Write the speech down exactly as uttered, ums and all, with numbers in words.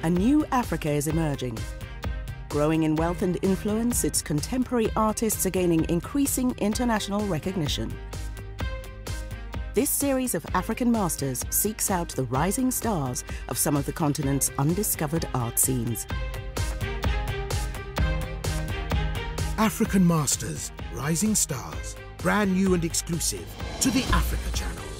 a new Africa is emerging. Growing in wealth and influence, its contemporary artists are gaining increasing international recognition. This series of African Masters seeks out the rising stars of some of the continent's undiscovered art scenes. African Masters, Rising Stars, brand new and exclusive to the Africa Channel.